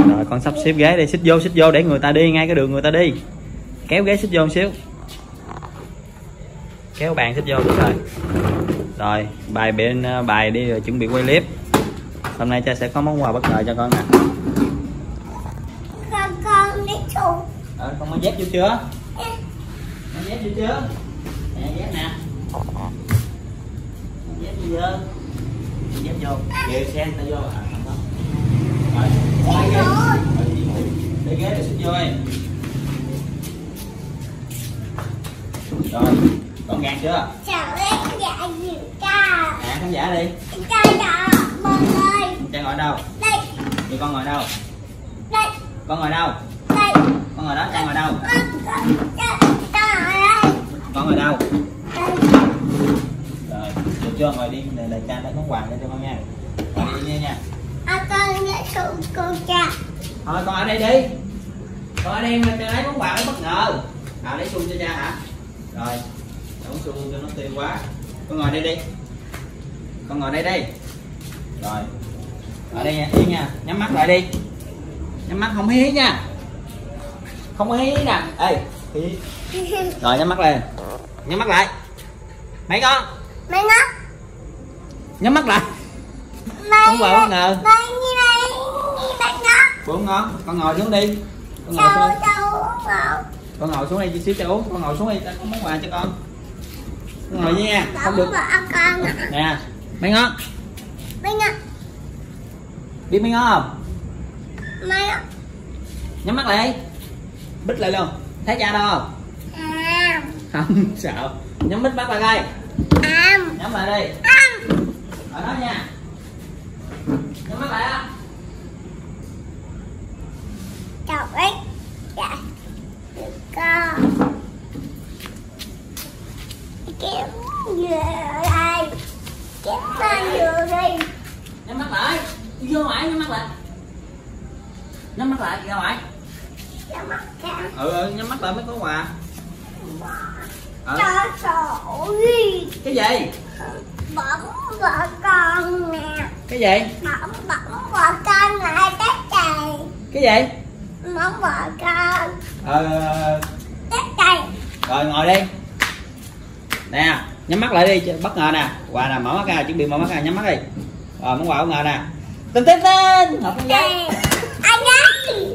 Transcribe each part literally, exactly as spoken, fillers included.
Rồi con sắp xếp ghế đi, xích vô xích vô để người ta đi ngay cái đường người ta đi. Kéo ghế xích vô một xíu. Kéo bàn xích vô đúng rồi. Rồi bài bên bài đi rồi chuẩn bị quay clip. Hôm nay cha sẽ có món quà bất ngờ cho con nè. Con con đi xuống. Ờ, con có dép vô chưa? Có dép vô chưa? Nè dép nè. Dép vô chưa? Dép vô. Về xe người ta vô à? Không không. Rồi. Lấy ghế. Lấy ghế để xích vô đi. Rồi, con gạt chưa? Chào em dạ gì ca. À khán giả đi. Ca đó, mọi người. Cha ngồi đâu? Đây. Thì con ngồi đâu? Đây. Con ngồi đâu? Đây. Con ngồi đó, cha ngồi đâu? Con ngồi đây. Con ngồi đâu? Đây. Rồi, được chưa? Ngồi đi, để, để cha lấy món quà cho con nha. Ngồi đi nha nha. À, con nghe xuống con cha. Thôi con ở đây đi. Con ở đây mà cha lấy món quà mới bất ngờ. À lấy xu cho cha hả? Rồi, đóng xu cho nó tiêu quá. Con ngồi đây đi. Con ngồi đây đi. Rồi. Ở đây nha, yên nha, nhắm mắt lại đi. Nhắm mắt không hí hí nha. Không có hí hí nè. Ê, hí. Rồi nhắm mắt lên. Nhắm mắt lại. Mấy con. Mấy ngó. Nhắm mắt lại. Không vào bất ngờ. Mấy như này, như mấy ngó. Bốn ngon, con ngồi xuống đi. Con ngồi Chào xuống. chào ngồi. Con ngồi xuống đây chút xíu cho uống. Con ngồi xuống đây, ta có món quà cho con. Con ngồi nha, không được. Con. Nè, mấy ngó. Mấy ngó. Biết mấy ngó không? Mấy ngó. Nhắm mắt lại. Bít lại luôn. Thấy cha đâu không? À. Không, sợ. Nhắm mít mắt lại coi. À. Nhắm lại đi. À. Ở đó nha. Nhắm mắt lại á. Chào ấy. Dạ. Con. Kiếm về đây. Kiếm bao nhiêu đi. Nhắm mắt lại. Đi vô ngoài, nhắm mắt lại. Nhắm mắt lại, ra ngoài. Nhắm mắt ra. Ừ, ừ, nhắm mắt lại mới có quà. Ừ. Cho sổ đi. Cái gì? Bỏng vợ con nè. Cái gì? Bỏng bỏng vợ con lại tết trời. Cái gì? Bỏng vợ con. Ờ... Tết trời. Rồi ngồi đi. Nè, nhắm mắt lại đi, bất ngờ nè. Quà nè, mở mắt ra, chuẩn bị mở mắt ra, nhắm mắt đi. Rồi, món quà bất ngờ nè. Tên tên tên, ngọc con dây. Anh ấy.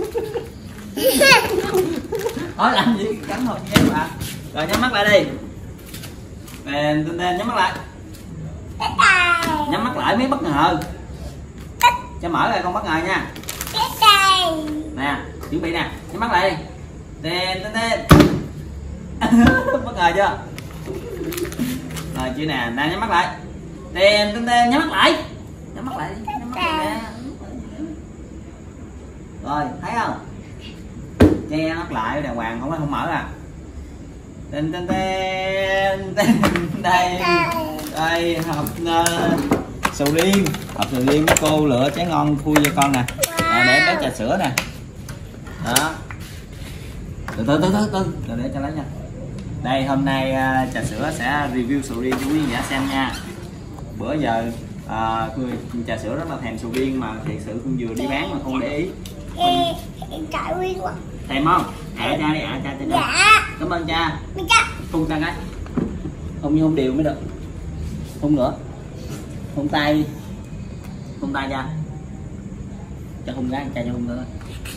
Hỏi làm gì? Cắn hộp giấy mà. Rồi nhắm mắt lại đi. Tên tên tên, nhắm mắt lại. Tết trời. Nhắm mắt lại mới bất ngờ. Cho mở ra con bất ngờ nha. Tết trời. Nè, chuẩn bị nè, nhắm mắt lại đi. Tên tên tên. Bất ngờ chưa? Rồi chưa nè, đang nhắm mắt lại. Tên tên tên, nhắm mắt lại. Nhắm mắt lại đi, nhắm mắt lại nè. Rồi, thấy không? Che mắt lại đàng hoàng, không không mở à. Tên tên tên tên đây. Đây hộp uh, sầu riêng, hộp sầu riêng của cô lựa trái ngon khui cho con nè. À, để bé trà sữa nè. Đó. Từ từ từ từ từ, rồi để cho lấy nha. Đây hôm nay uh, trà sữa sẽ review sầu riêng cho quý vị xem nha. Bữa giờ uh, trà sữa rất là thèm sầu riêng mà thiệt sự không vừa đi bán mà không để ý. Ê, cãi riêng quá. Thèm không? Ạ cha đi, ạ cha cha. Dạ. Cảm ơn cha. Mình cha. Hôn ta cái. Hôn như hôn đều mới được. Hôn nữa. Hôn tay đi. Hôn tay cha. Cha hôn gái, cha cho hôn nữa.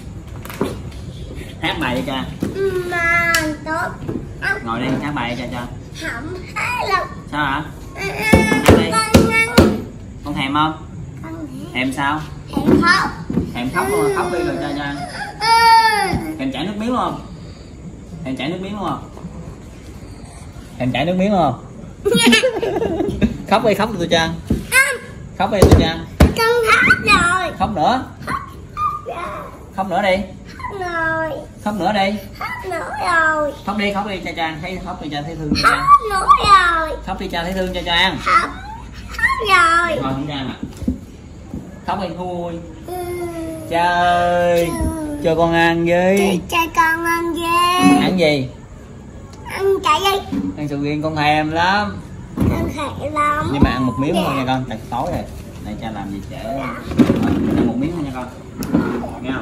Hát bài cho cha. Mà tốt. Ngồi đi, hát bài cho cha. Không hay đâu. Sao hả? Con ăn. Con thèm không? Con Thèm sao? thèm khóc. Thèm khóc luôn, khóc đi rồi cha cha. Thèm chảy nước miếng luôn không? Thèm chảy nước miếng luôn không? Thèm chảy nước miếng luôn không? Khóc đi, khóc đi tôi cha. Khóc đi tôi cha. Con khóc rồi. Khóc nữa. Khóc nữa đi. Khóc rồi. Khóc nữa đi. Khóc nữa rồi. Khóc đi, khóc đi cha cha, thấy khóc đi cha thấy thương cho cha. Khóc nữa rồi. Khóc đi cha thấy thương cho cha. Khóc. Khóc rồi. Thôi không cha mà. Khóc đi thôi. Ừ. Cha ơi, cho con ăn với. Cho con ăn gì? Ăn gì? Ăn cái gì? Ăn sầu riêng con thèm lắm. Ăn thèm lắm. Nhưng mà ăn một miếng thôi nha con, tại tối rồi. Này cha làm gì trễ. Rồi, ăn một miếng thôi nha con. Nha.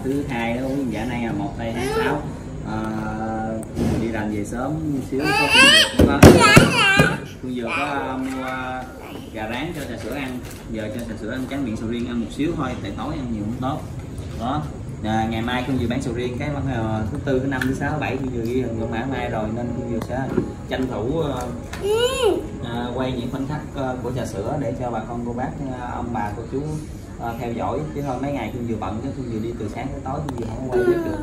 thứ hai đó quý dạ nay là một tây tháng sáu. À, đi làm về sớm xíu có có Phương vừa có mua gà rán cho trà sữa ăn, giờ cho trà sữa ăn tráng miệng sầu riêng ăn một xíu thôi, tại tối ăn nhiều không tốt đó. À, ngày mai Phương vừa bán sầu riêng cái thứ tư, thứ năm, thứ sáu, thứ bảy Phương vừa ghi hình mã mai rồi nên Phương vừa sẽ tranh thủ à, quay những khoảnh khắc của trà sữa để cho bà con cô bác, ông bà cô chú à, theo dõi, chứ thôi mấy ngày Phương vừa bận chứ Phương vừa đi từ sáng tới tối Phương vừa không có quay biết được.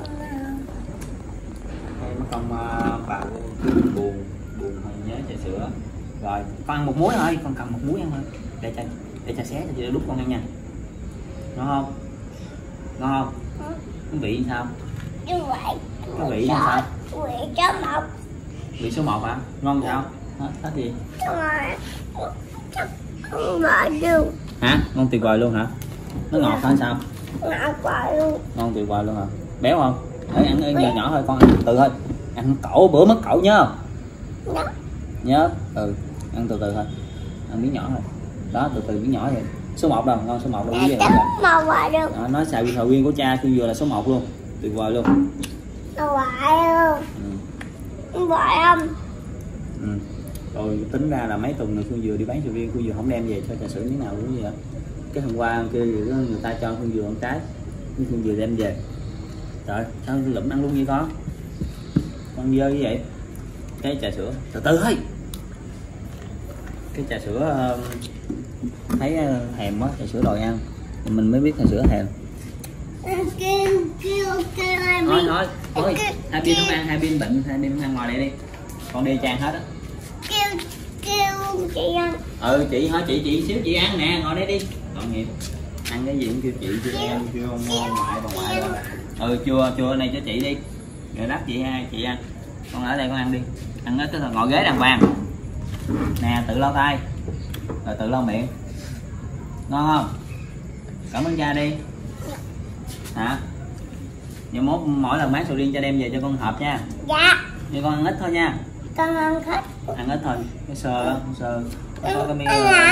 Mấy con uh, bà buồn buồn hơi nhớ trà sữa rồi. Con ăn một muối thôi, con cầm một muối ăn thôi để cha để cha xé cho chị đút con ăn nha, ngon không? Ngon không? Cái vị sao? Như vậy. Cái vị sao? Vị số một. Vị số một hả? Ngon sao? Hết hết gì? Ngon luôn. Hả? Ngon tuyệt vời luôn hả? Nó ngọt hả sao? Ngọt quá luôn. Ngon tuyệt vời luôn hả? Béo không? Đấy, ăn, ăn nhỏ nhỏ thôi, con ăn từ từ thôi, ăn cậu bữa mất cậu nhớ không? Nhớ. Nhớ. Ừ, ăn từ từ thôi, ăn miếng nhỏ thôi đó, từ từ miếng nhỏ vậy. Số một đâu, ngon số một đâu. Cái màu vải luôn đó, nói xào sầu riêng của cha Phương vừa là số một luôn, tuyệt vời luôn. Màu vải luôn. Ừ. Vải không? Ừ. Rồi tính ra là mấy tuần rồi Phương vừa đi bán sầu riêng, Phương vừa không đem về cho trà sữa miếng nào cũng vậy. Cái hôm qua kia người ta cho Phương vừa ăn trái, Phương vừa đem về. Trời, sao lụm ăn luôn vậy con? Con dơ như vậy. Cái trà sữa, từ từ thôi. Cái trà sữa thấy thèm quá, trà sữa đòi ăn. Mình mới biết trà sữa thèm. Kêu, kêu, kêu hai Thôi, thôi, thôi. Hai bên không ăn, hai bên bệnh, hai bên không ăn, ngồi đây đi. Con đi trang hết á. Kêu, kêu chị ăn. Ừ, chị hỏi chị, chị xíu chị ăn nè, ngồi đây đi. Tội nghiệp. Ăn cái gì cũng kêu chị, chưa ăn, chưa ngon, ngoại, bà ngoại rồi. Ừ, chua chua này cho chị đi, rồi đắp chị hai chị ăn. Con ở đây con ăn đi, ăn hết cái ngồi ghế đàng hoàng nè, tự lau tay rồi tự lau miệng, ngon không? Cảm ơn cha đi hả? Giờ mốt mỗi lần bán sầu riêng cha đem về cho con hộp nha. Dạ. Nhưng con ăn ít thôi nha. Con ăn hết. Ăn ít thôi, cái sơ đó, sơ có cái miếng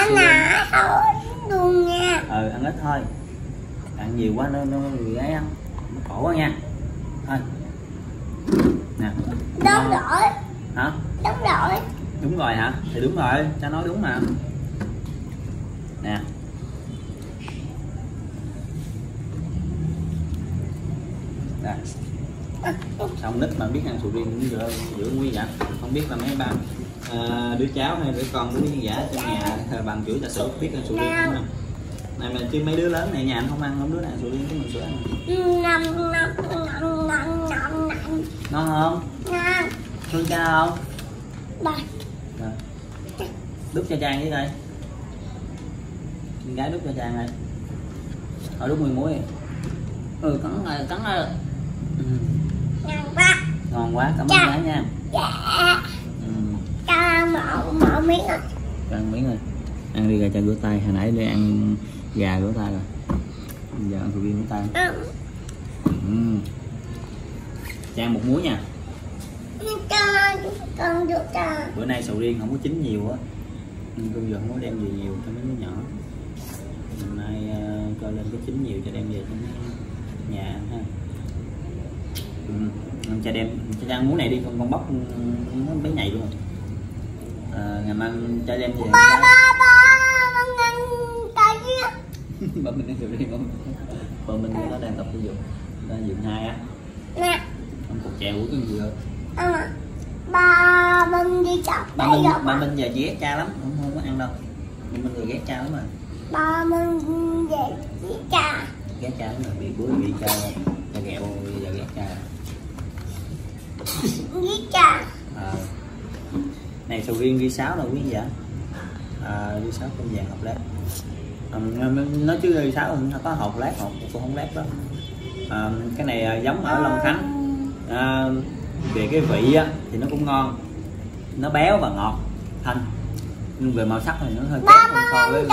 luôn nha. Ừ, ăn ít thôi, ăn nhiều quá nó nó người ấy ăn nó khổ quá nha. Thôi nè. Đúng rồi. Hả? Đúng rồi. Đúng rồi hả? Thì đúng rồi, cha nói đúng mà. Nè. Đây. Xong nít mà biết ăn sầu riêng cũng giữa giữa nguy vậy. Không biết là mấy ba à, đứa cháu hay đứa con đứa giả trong nhà bằng chửi trà sữa biết ăn sầu riêng không nè. Này mà chứ mấy đứa lớn này nhà anh không ăn, không đứa nào sầu riêng cái mình sữa ăn. Nằm nằm nằm nằm nằm nằm. Ngon không? Ngon. Thương cha không? Đây. Rồi. Đút cho Trang với đây. Con gái đút cho Trang đây. Thôi đút mười muối. Ừ, cắn rồi, cắn rồi. Ừ. Ngon quá. Ngon quá, cảm ơn gái nha. Dạ. Ừ. Cho mẫu mẫu miếng rồi. Cho ăn miếng rồi. Ăn đi rồi cho rửa tay, hồi nãy đi ăn gà rửa tay rồi. Bây giờ ăn sầu riêng rửa tay. Ừ. Ừ. Trang một muối nha. Con, con được cho. Bữa nay sầu riêng không có chín nhiều á, nên tôi giờ không có đem về nhiều cho mấy đứa nhỏ. Hôm nay uh, cho lên cái chín nhiều cho đem về cho mấy nhà ăn ha. Ừ. Cha đem cha ăn muối này đi, con con bóc nó bé nhầy luôn. À, ngày mai cha đem về. Ba ba ba con ăn cái gì? Ba mình ăn sầu riêng không? Ba mình nó đang tập thể dục, đang dựng hai á. Nè. Ăn cục chè của cái gì rồi? À, ba Minh đi chọc ba Minh, ba Minh giờ chị ghét cha lắm, không, không có ăn đâu. Nhưng mình người ghét cha lắm rồi. Ba Minh về với cha. Ghét cha lắm rồi, bị bữa bị cha cha ghẹo giờ ghét cha. Với cha. À, này sầu riêng ghi sáu đâu quý vị ạ? À, ghi sáu con vàng hộp lát. À, nói chứ ghi sáu có hộp lát, hộp cũng không lát đó. À, cái này giống ở Long Khánh. À, về cái vị á, thì nó cũng ngon, nó béo và ngọt thanh, nhưng về màu sắc thì nó hơi ba kém so với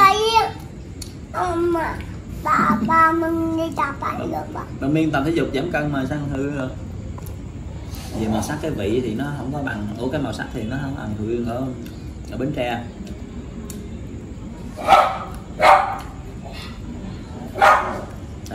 mà ba ba Minh đi chọc lại được ba. Đồng Miên tập thể dục giảm cân mà sao hư rồi. Về màu sắc cái vị thì nó không có bằng, ủa cái màu sắc thì nó không bằng sầu riêng ở ở Bến Tre.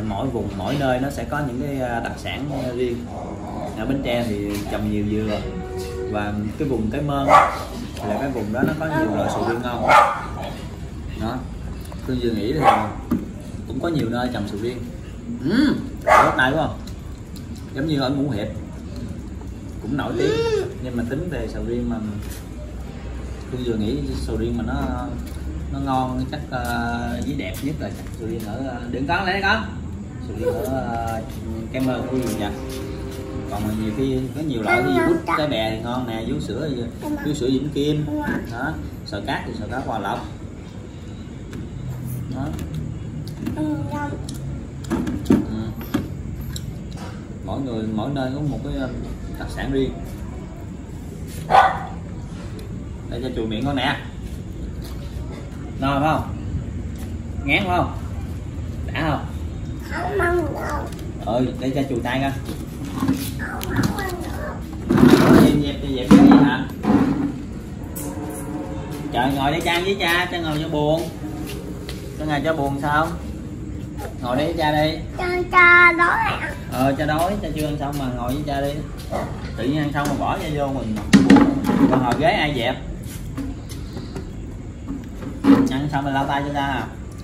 mỗi vùng mỗi nơi nó sẽ có những cái đặc sản riêng. Ở Bến Tre thì trồng nhiều dừa, và cái vùng Cái Mơn là cái vùng đó nó có nhiều loại sầu riêng ngon đó. Tôi vừa nghĩ là cũng có nhiều nơi trồng sầu riêng. Uhm, lúc này đúng không, giống như ở Ngũ Hiệp cũng nổi tiếng, nhưng mà tính về sầu riêng mà tôi vừa nghĩ sầu riêng mà nó nó ngon chắc uh, với đẹp nhất là chắc sầu riêng ở uh, đừng có lấy có sầu riêng ở uh, Cái Mơn của gì vậy. Còn mà nhiều khi có nhiều loại như bút Cái Bè thì ngon nè, vú sữa vú sữa Vĩnh Kim đó, sò cát thì sò cát Hòa Lộc đó. Ừ. Mỗi người mỗi nơi có một cái đặc sản riêng. Để cho chùi miệng con nè, no phải không, ngán phải không, đã không? Không ăn đâu. Ừ, để cho chùi tay coi. Không ăn được. Dẹp dẹp dẹp cái gì hả? Trời, ngồi để cha với cha, cha ngồi cho buồn. Cha ngày cho buồn sao? Ngồi để cha đi. Cha cha đói à? Ờ, cha đói, cha chưa ăn xong mà ngồi với cha đi. Tự nhiên ăn xong mà bỏ cha vô mình buồn. Còn ngồi ghế ai dẹp? Ăn xong mình lau tay cho cha à.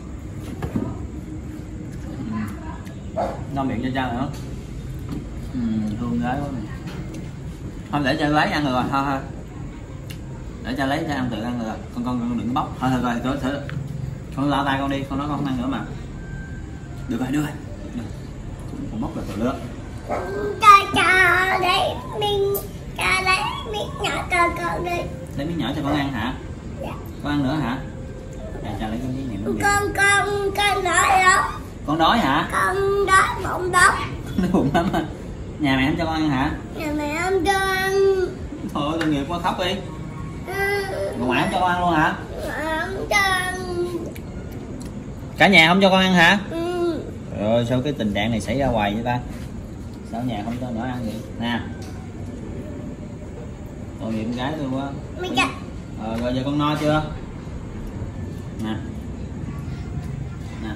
Ngon miệng cho cha nữa. Ừ, hương gái quá. Không, để cha lấy ăn rồi, thôi thôi. Để cha lấy cha ăn tự ăn rồi. Con con, con đừng có bóc. Thôi thôi rồi, thôi, thôi. Con lau tay con đi, con nói con không ăn nữa mà. Được rồi, được rồi. Con bóc là từ lứa. Cha cha lấy miếng, cha lấy miếng nhỏ cho con đi. Lấy miếng nhỏ cho con ăn hả? Dạ. Con ăn nữa hả? Cha, cha lấy cái miếng này. Con con con đói đó. Con đói hả? Con đói bụng đói. Nó bụng lắm à. Nhà mẹ không cho con ăn hả? Nhà mẹ không cho ăn. Thôi tội nghiệp quá, khóc đi. Ừ. Còn ngoại không cho con ăn luôn hả? Không cho ăn. Cả nhà không cho con ăn hả? Ừ. Rồi sao cái tình trạng này xảy ra hoài vậy ta? Sao nhà không cho nhỏ ăn vậy? Nè, tội nghiệp con gái tôi quá. Ờ, rồi giờ con no chưa? Nè, nè.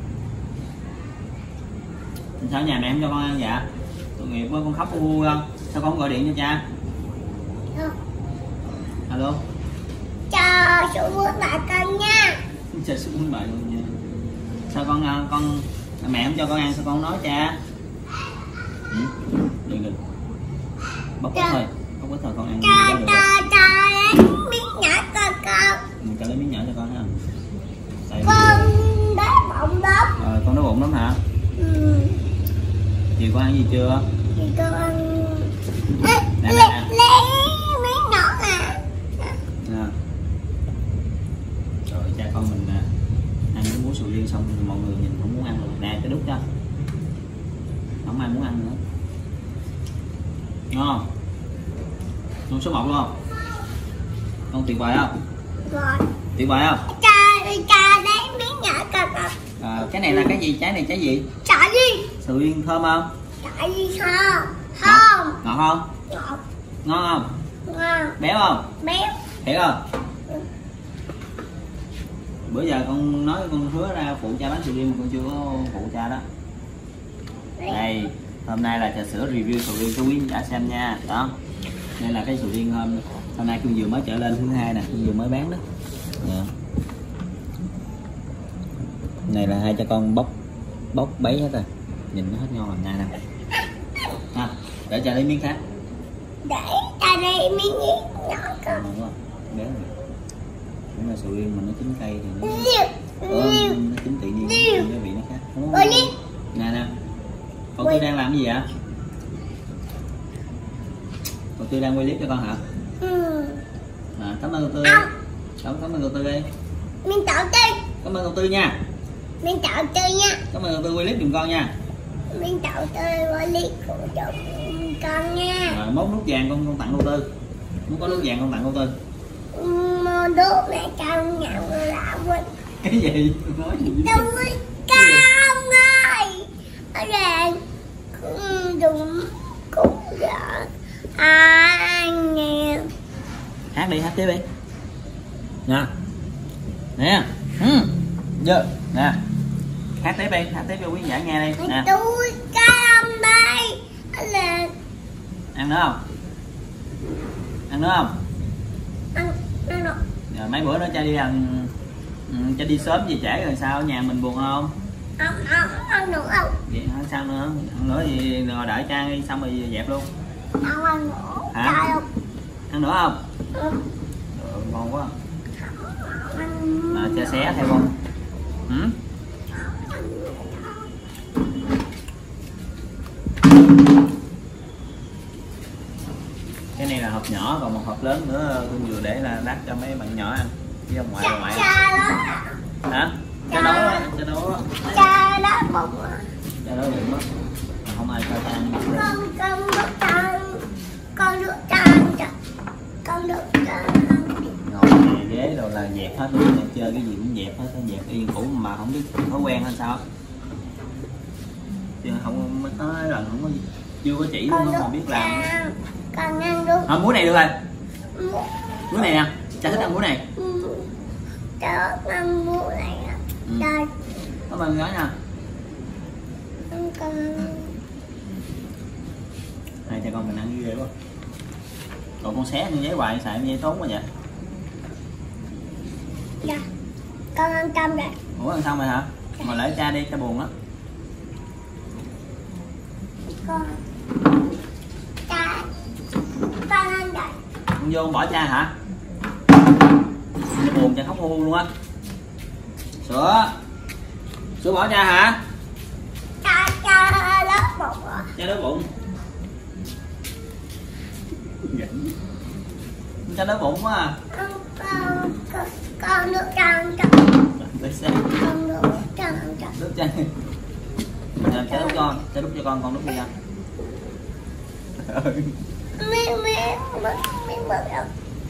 Sao nhà mẹ không cho con ăn vậy? Tội nghiệp quá, con khóc u u không? Sao con không gọi điện cho cha? Ừ. Alo. Cho xuống bước lại con nha. Cha xuống bài luôn nha. Sao con con mẹ không cho con ăn, sao con không nói cha? Ừ? Đừng đừng. Bóc ít thôi, bóc ít thôi con ăn. Cho cho cho lấy miếng nhỏ cho con. Ừ, cho lấy miếng nhỏ cho con ha. Tại Con đói bụng lắm. Rồi con đói bụng lắm hả? Ừ. Chiều con ăn gì chưa? Thì con ăn Nè, nè, lấy, nè. lấy miếng nhỏ à. Nè. Rồi cha con mình nè, ăn cái muối sầu riêng xong mọi người nhìn không muốn ăn rồi. Nè, cho đút cho. Không ai muốn ăn nữa. Ngon không? Con số một luôn không? Con tuyệt vời không? Rồi. Tuyệt vời không? Cha cha lấy miếng nhỏ cho con. À, cái này là cái gì? Trái này trái gì? Chả gì? Sầu riêng thơm không? Chả gì không? Không. Ngọt không? Ngọt. Ngon không? Ngon. Béo không? Béo. Thiệt không? Bữa giờ con nói con hứa ra phụ cha bán sầu riêng mà con chưa có phụ cha đó. Đây, hôm nay là trà sữa review sầu riêng cho quý đã xem nha. Đó. Đây là cái sầu riêng hôm hôm nay Cương vừa mới trở lên thứ hai nè, Cương vừa mới bán đó. Dạ. Này là hai cha con bóc bóc bấy hết rồi. Nhìn nó hết ngon làm ngay nè. À, để cha lấy miếng khác. Để cha lấy miếng nhỏ con. Ngon quá. Béo rồi. Đúng là sầu riêng mà nó chín cây thì nó Liêu. Ờ, Liêu. nó chín tự nhiên, Liêu. cái vị nó khác. Ôi Liêu. Nè nè. Con Tư đang làm cái gì vậy? Con Tư đang quay clip cho con hả? Ừ. À, cảm ơn con Tư. À. Cảm, cảm ơn con Tư đi. Mình tạo chơi. Cảm ơn con Tư nha. Mình tạo chơi nha. Cảm ơn con Tư quay clip giùm con nha. Mình tạo chơi với lý của con nha. Rồi mốt nút vàng con con tặng con Tư. Muốn có nút vàng con tặng con Tư. Một đứa mẹ con nhà người lạ quên. Cái gì? Nói gì? Tôi con ơi. Ở đây dùng cũng vợ anh nghe. Hát đi, hát tiếp đi. Nè. Nè. Ừ. Giờ, nè. hát tiếp đi, hát tiếp cho quý giả nghe đi nè. Tôi cam đây là Ăn nữa không? Ăn nữa không? ăn ăn được. Rồi mấy bữa nữa cha đi ăn, cha đi sớm về trễ rồi sao, ở nhà mình buồn không? Ăn ăn ăn nữa không? Vậy hả? Sao nữa? Ăn nữa thì ngồi đợi cha đi xong rồi dẹp luôn. Ăn ăn nữa. Hả? Trời ơi. Ăn nữa không? Ừ. Ừ, ngon quá. Ăn. Mà cha xé theo con. Ừ? Cái này là hộp nhỏ, còn một hộp lớn nữa tôi vừa để là lát cho mấy bạn nhỏ ăn với ông ngoại bà ngoại. Cha đó. Hả? Cái đó, cái đó. Cha đó bụng. Cái đó đừng mất. Không ai cho ta ăn. Con con nước trắng. Con nước trắng. Con nước trắng. Ngồi về ghế rồi là dẹp hết luôn, chơi cái gì cũng dẹp hết, dẹp yên cũ mà không biết thói quen hay sao. Chứ không nói lần không có chưa có chỉ luôn mà biết làm. Con ăn luôn. Không, muối này được rồi. Muối này nè, cha thích ăn muối này. Cha ăn muối này nè. Đây. Cảm ơn nói nha. Con. Này cho con mình ăn ghê quá. Còn con xé như giấy hoài xài như giấy tốn quá vậy. Dạ. Con ăn cơm đây. Ủa ăn xong rồi hả? Mà lỡ cha đi, cha buồn á. Con. Cha. Con ăn đây. Con vô con bỏ cha hả? Cha buồn, cha khóc hu luôn á. Sữa. Sữa bỏ cha hả? Cha cha lớp bụng à. Cha đói bụng. Cha đói bụng quá à. Con con con, con nước trắng trắng. Tới sáng. Con nước trắng trắng. Đút cha. Giờ cha đút cho con, cha đút cho con, con đút đi nha. Miếng miếng miếng miếng bự đâu.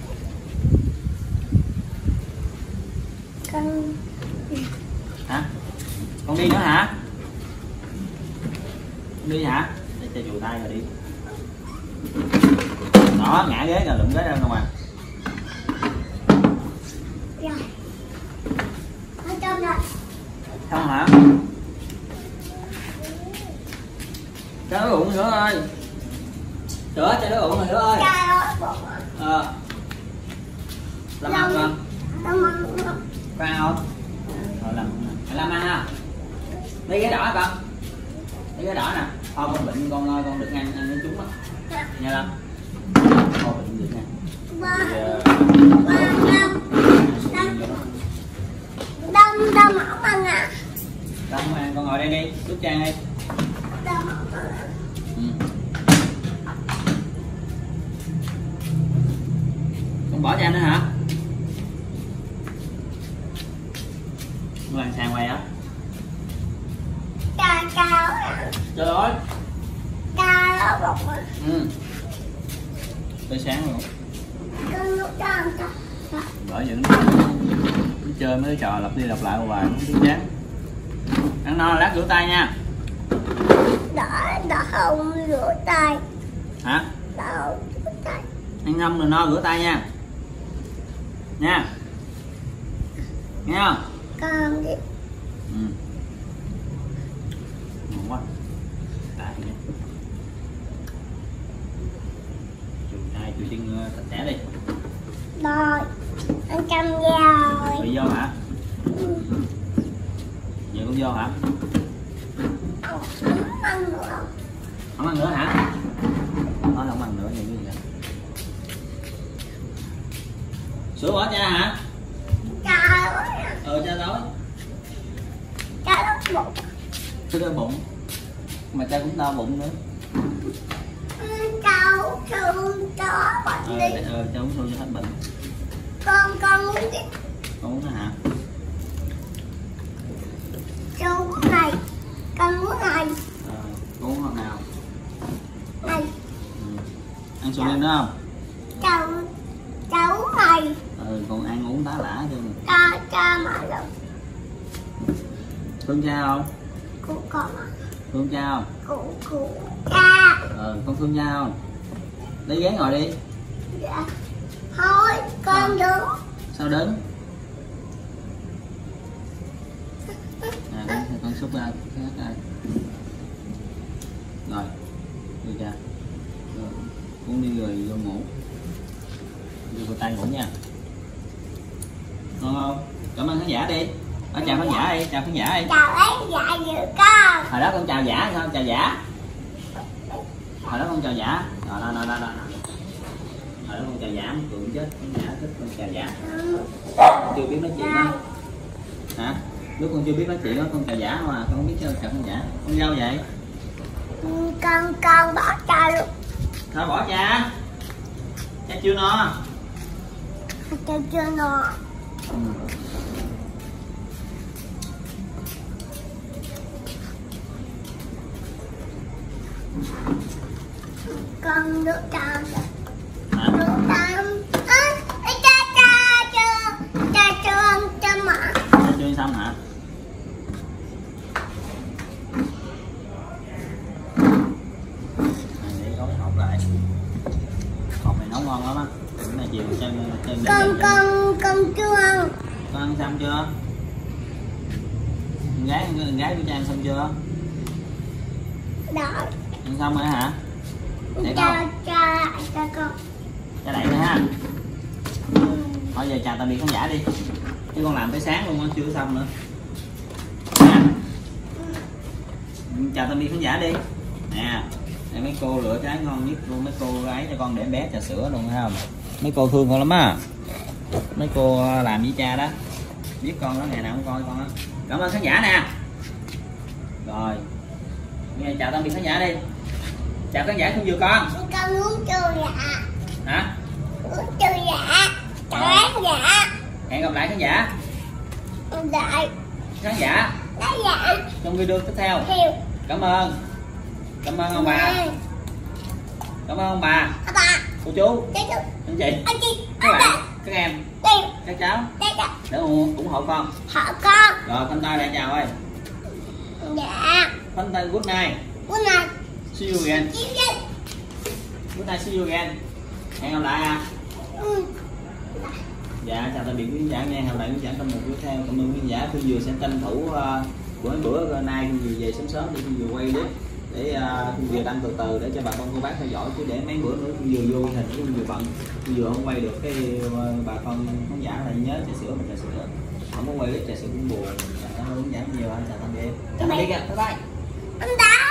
Con. Hả? Con đi nữa hả? Con đi hả? Để cha chùi tay rồi đi. Đó, ngã ghế rồi, lụm ghế ra ngoài. Rồi. Ở trong đây. Xong hả? Cha đói bụng nữa ơi. Sữa, cha đói bụng rồi nữa ơi. Cha lớp bụng à. Ờ. Làm ăn không? Làm ăn không? Có ăn không? Rồi làm mày làm ăn ha. Lấy ghế đỏ hả con? Lấy ghế đỏ nè. Thôi con bệnh con con được ăn ăn với chúng á. Nghe không? Thôi bệnh được nha. Ba. Giờ Ba năm. Đông đông không ăn à? Đông không ăn, con ngồi đây đi, đút Trang đi. Đông không ăn à? Ừ. Con bỏ Trang nữa hả? Con làm sang quay á. Cha cao à? Trời ơi. Cha lớp bụng à? Ừ. Tới sáng luôn. Con nước trắng trắng. Bởi vậy nó chơi mấy cái trò lặp đi lặp lại hoài không biết chán. Ăn no lát rửa tay nha. Đã đã không rửa tay. Hả? Đã không rửa tay. Ăn ngâm rồi no rửa tay nha. Nha. Nghe không? Con đi. Ừ. Ngon quá. Tại nha. Chùi tay chùi chân sạch sẽ đi. Rồi. Ăn cơm rồi. Bị vô hả? Giờ cũng vô hả? Không ăn nữa không? Không ăn nữa hả? Nói không ăn nữa thì cái gì vậy? Sữa bỏ cha hả? Cha ơi. Ờ cha đói. Cha lớp bụng. Cha đói bụng. Mà cha cũng đau bụng nữa. Cháu thương chó bệnh Ờ, đi. ờ cha uống thôi cho hết bệnh. Con con uống đi. Con uống nữa hả? Cháu uống này. Con uống này. Ờ, con uống hôm nào? Này. Ừ. Ăn insulin nữa không? Cháu cháu uống này. Ừ, con ăn uống tá lả chứ. Cha cha mà đâu. Thương cha không? Cụ con à. Thương cha không? Cụ cụ cha. Ờ, con thương cha không? Lấy ghế ngồi đi. Dạ. Thôi con đứng. Sao đứng? À, con, con xuống. xúc ra khác đây. Rồi đi ra rồi, uống đi rồi vô ngủ, đi vào tay ngủ nha. Ngon không? Cảm ơn khán giả đi. Ở chào khán giả đi, chào khán giả đi. Chào khán giả dự con. Hồi đó con chào giả không? Chào giả. Hồi đó con chào giả. Rồi đó, đó, đó, đó. Hồi đó con chào giả, cường chết, khán giả thích con chào giả. Con chưa biết nói chuyện đó. Hả? Lúc con chưa biết nói chuyện đó, con chào giả mà, con không biết chào khán giả. Con dâu vậy? Con con bỏ cha luôn. Thôi bỏ cha. Cha chưa no. Cha chưa no. Ừ. Con nước trà Hả? nước trà ơ cha cha chưa cha chưa ăn cha mà Cha chưa xong hả? Để gói hộp lại. Hộp này nấu ngon lắm á. Cái này chiều cho cho con con con chưa ăn. con ăn xong chưa? Con gái con gái của cha ăn xong chưa? Đó Ăn xong rồi hả? Để cha con. cha cha con. Cha đẩy nữa ha. Thôi giờ chào tạm biệt khán giả đi. Chứ con làm tới sáng luôn á, chưa xong nữa. Nha. Chào tạm biệt khán giả đi. Nè, đây mấy cô lựa trái ngon nhất luôn, mấy cô ấy cho con để bé trà sữa luôn thấy không? Mấy cô thương con lắm á. Mấy cô làm với cha đó. Biết con đó ngày nào cũng coi con á. Cảm ơn khán giả nè. Rồi. Nghe chào tạm biệt khán giả đi. Chào khán giả không vừa con. Con uống chưa dạ. Hả? Uống chưa dạ. Chào khán giả. Hẹn gặp lại khán giả. Đợi. Khán giả Đó dạ. trong video tiếp theo. Hiểu. Cảm ơn. Cảm ơn ông bà. Cảm ơn ông bà. Bà. Cô chú. Chú. Anh chị. Anh chị. Các bạn. Các em. Đây. Các cháu. Đây đó. Để ủng hộ con. Họ con. Rồi Thanh Tay lại chào ơi. Dạ. Thanh Tay good night. Good night. See you again. Chị đi. Good night, see you again. Hẹn gặp lại à. Ừ. Dạ chào tạm biệt quý khán giả nha. Hẹn gặp lại quý khán giả trong một tiếp theo. Cảm ơn quý khán giả. Phương Dừa sẽ tranh thủ uh, bữa bữa nay Phương Dừa về sớm sớm để Phương Dừa quay clip để uh, Phương Dừa đăng từ từ để cho bà con cô bác theo dõi, chứ để mấy bữa nữa Phương Dừa vô hình Phương Dừa bận, Phương Dừa không quay được cái uh, bà con khán giả là nhớ trà sữa mình trà sữa, không có quay clip trà sữa cũng buồn. Cảm ơn quý khán giả nhiều. Chào tạm biệt. Chào tạm biệt. Bye bye. Anh đã.